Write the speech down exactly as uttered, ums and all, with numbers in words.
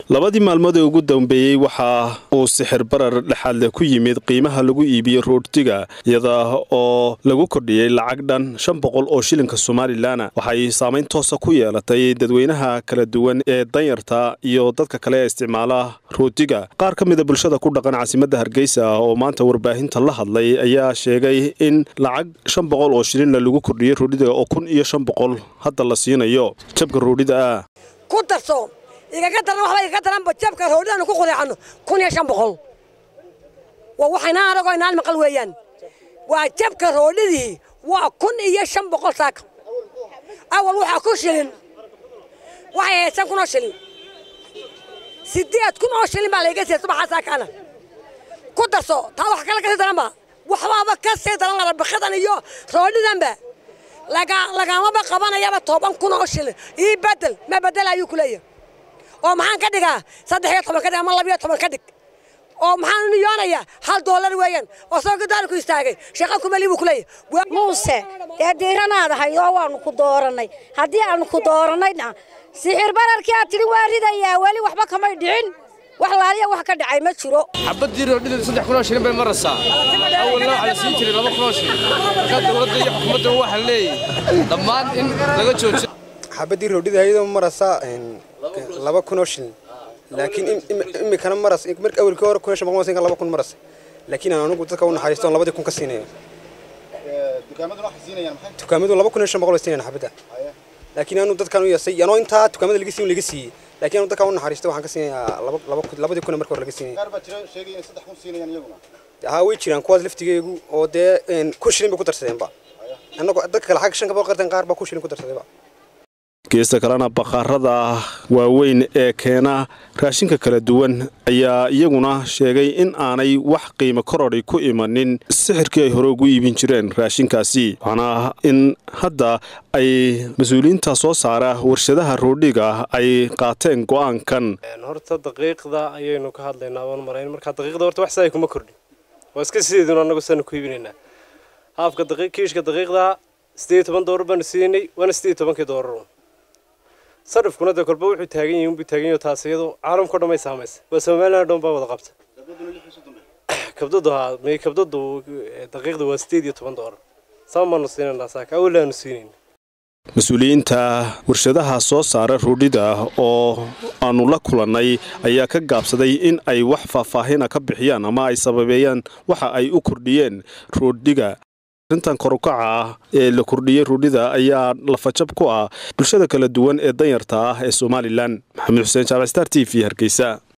labadii maalmood ee ugu dambeeyay waxa uu sixir barar dhaxal ku yimid qiimaha lagu iibiyo roodtiga iyada oo lagu kordhiyay lacag dhan shan boqol oo shilinka Soomaaliland waxay saameyn toos ah ku yeelatay dadweynaha kala duwan ee danyarta iyo dadka kale ee isticmaala roodtiga qaar ka mid ah bulshada ku dhaqan caasimadda Hargeysa oo maanta warbaahinta la hadlay ayaa sheegay in lacag shan boqol oo shilin lagu kordhiyay roodtiga oo kun iyo shan boqol hadda la siinayo jabka roodida ku darso iga daran waxba iga daran bajabka roodana ku qoreexano kun iyo shan boqol waa waxayna arago inaan maqal weeyaan waa jabka roodidii waa kun iyo shan boqol saak awal waxa ku shilin waxay haysan kun oo shilin sideed kun oo shilin baa laga siiyay subaxa saakana ku darso taa wax kala ka daran ba waxba ka sii daran la baqadan iyo roodidanba laga laga ma qabanayaba toban kun oo shilin ii badal ma badal ayuu ku leeyahay oo maxaan ka dhigaa saddex iyo toban ka dhig ama laba iyo toban ka dhig oo maxaan u yoonaya hal dollar weeyaan oo soo gadaal ku istaagay shaqo kuma liibu ku leeyahay muuse ee diiranaadahay oo waanu ku dooranay hadii aanu ku dooranayna sixir bararkii aad tiri waa ridaya wali waxba kama dhicin wax laaliya wax ka dhacay ma jiro xabadii roodhida saddex kun oo shilin bay maraysaa awalna waxa la sii jiray laba kun oo shilin ka dawladda iyo xukuumadda waxa leeyahay dhammaan in laga joojiyo xabadii roodhida ayadoo maraysaa laba kun oo shilin laakiin imikana maras markii awalkii hore kun iyo shan boqol laba kun maras laakiin aan anigu dadka u naxariisto laba kun ka siinayo dukaamadu wax siinayaan maxay dukaamadu laba kun iyo shan boqol siinayaan xabada laakiin aanu dadkan u yasay anoo inta dukaamada laga siin laga siiyay laakiin aanu dadka u naxariisto waxaan ka siinayaa laba laba labadii kun markii hore laga siiyay qaar baa jira sheegay in saddex kun siinayaan iyaguna haa way jiraan kuwaas laftigeegu oo dee ku shilin bay ku darsadeen ba annagu dadka kale xaq shan ka boqol qartan qaar baa ku shilin ku darsaday ba geesta kalena baqarada waaweyn ee keena raashinka kala duwan ayaa iyaguna sheegay in aanay wax qiimo korori ku imanin sixirkii ay hore ugu iibin jireen raashinkaasi waxaana in hadda ay mas'uuliyiinta soo saara warshadaha roodhiga ay qaateen go'aankan horta daqiiqda ayaynu ka hadlaynaa waan marayn marka daqiiqda horta wax saay kuma kordhin waa iska sideeduna anagu san ku iibinayna haafka daqiiq kiishka daqiiqda sideed iyo toban doolar baan siinay wana sideed iyo toban doolar sarifkuna da kolba wuxuu taagan yahay uu taagan yahay taasiyadu caalamka dhamay saameysay waa Soomaaliland dhan baa wada qabta kabdadu may kabdadu daqiiqda waa sideed iyo toban doolar saamano siinayna saaka awlaanu siinayna mas'uuliyiinta warshadaha soo saara roodhida oo aanu la kulanay ayaa ka gaabsaday in ay wax faahfaahin ka bixiyaan ama ay sababeeyaan waxa ay u kordhiyeen roodhiga intan korukaca ee la kordhiyay roodhida ayaa la fajab ku ah bulshada kala duwan ee danyarta ah ee Soomaaliland Maxamed Xuseen Jaamac Star T V Hargeysa.